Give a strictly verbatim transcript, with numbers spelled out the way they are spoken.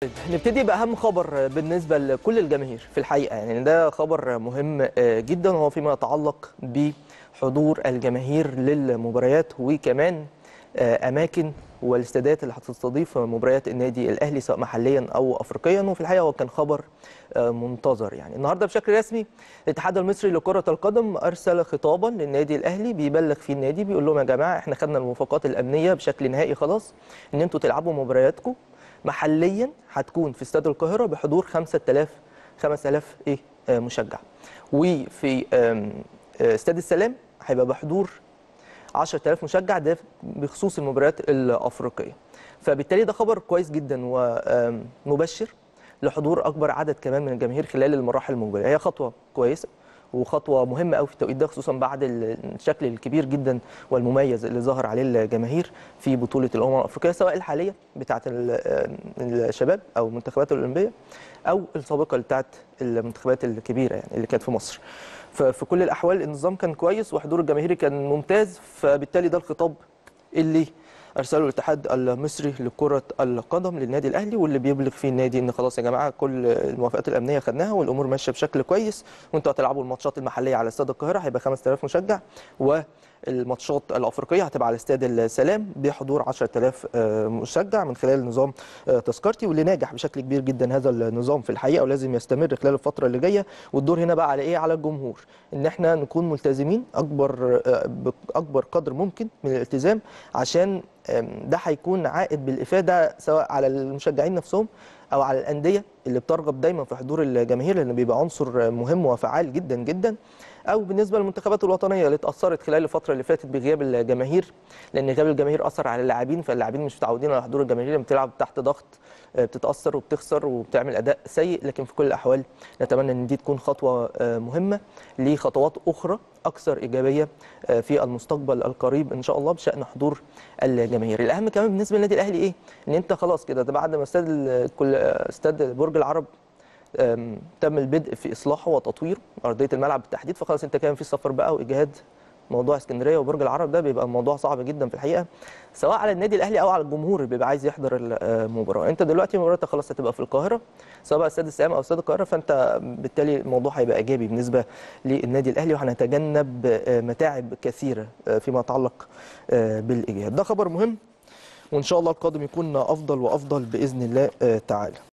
طيب نبتدي بأهم خبر بالنسبة لكل الجماهير في الحقيقة، يعني ده خبر مهم جدا وهو فيما يتعلق بحضور الجماهير للمباريات وكمان أماكن والاستادات اللي هتستضيف مباريات النادي الأهلي سواء محليا أو أفريقيا. وفي الحقيقة هو كان خبر منتظر. يعني النهارده بشكل رسمي الاتحاد المصري لكرة القدم أرسل خطابا للنادي الأهلي بيبلغ فيه النادي بيقول لهم يا جماعة احنا خدنا الموافقات الأمنية بشكل نهائي خلاص إن انتوا تلعبوا مبارياتكم محليا هتكون في استاد القاهره بحضور خمسة آلاف خمسة آلاف ايه مشجع، وفي استاد السلام هيبقى بحضور عشرة آلاف مشجع، ده بخصوص المباريات الافريقيه. فبالتالي ده خبر كويس جدا ومبشر لحضور اكبر عدد كمان من الجماهير خلال المراحل المقبله. هي خطوه كويسه وخطوه مهمه قوي في التوقيت ده، خصوصا بعد الشكل الكبير جدا والمميز اللي ظهر عليه الجماهير في بطوله الامم الافريقيه سواء الحاليه بتاعه الشباب او المنتخبات الاولمبيه او السابقه بتاعه المنتخبات الكبيره يعني اللي كانت في مصر. ففي كل الاحوال النظام كان كويس وحضور الجماهيري كان ممتاز، فبالتالي ده الخطاب اللي ارسله الاتحاد المصري لكره القدم للنادي الاهلي واللي بيبلغ فيه النادي ان خلاص يا جماعه كل الموافقات الامنيه خدناها والامور ماشيه بشكل كويس، وانتوا هتلعبوا الماتشات المحليه على استاد القاهره هيبقى خمسة آلاف مشجع، والماتشات الافريقيه هتبقى على استاد السلام بحضور عشرة آلاف مشجع من خلال نظام تذكرتي، واللي ناجح بشكل كبير جدا هذا النظام في الحقيقه ولازم يستمر خلال الفتره اللي جايه. والدور هنا بقى على ايه؟ على الجمهور، ان احنا نكون ملتزمين اكبر باكبر قدر ممكن من الالتزام عشان ده هيكون عائد بالافاده سواء على المشجعين نفسهم او على الانديه اللي بترغب دايما في حضور الجماهير لان بيبقى عنصر مهم وفعال جدا جدا، او بالنسبه للمنتخبات الوطنيه اللي اتاثرت خلال الفتره اللي فاتت بغياب الجماهير، لان غياب الجماهير اثر على اللاعبين، فاللاعبين مش متعودين على حضور الجماهير، لما بتلعب تحت ضغط بتتاثر وبتخسر وبتعمل اداء سيء. لكن في كل الاحوال نتمنى ان دي تكون خطوه مهمه لخطوات اخرى اكثر ايجابيه في المستقبل القريب ان شاء الله بشان حضور الجماهير. الاهم كمان بالنسبه للنادي الاهلي ايه؟ ان انت خلاص كده ده بعد ما استاد كل استاد برج العرب تم البدء في اصلاحه وتطويره ارضيه الملعب بالتحديد، فخلاص انت كان في سفر بقى واجهاد موضوع اسكندريه وبرج العرب، ده بيبقى الموضوع صعب جدا في الحقيقه سواء على النادي الاهلي او على الجمهور اللي بيبقى عايز يحضر المباراه. انت دلوقتي مباراتك خلاص هتبقى في القاهره سواء بقى استاد السلام او استاد القاهره، فانت بالتالي الموضوع هيبقى ايجابي بالنسبه للنادي الاهلي وهنتجنب متاعب كثيره فيما يتعلق بالاجهاد. ده خبر مهم وان شاء الله القادم يكون افضل وافضل باذن الله تعالى.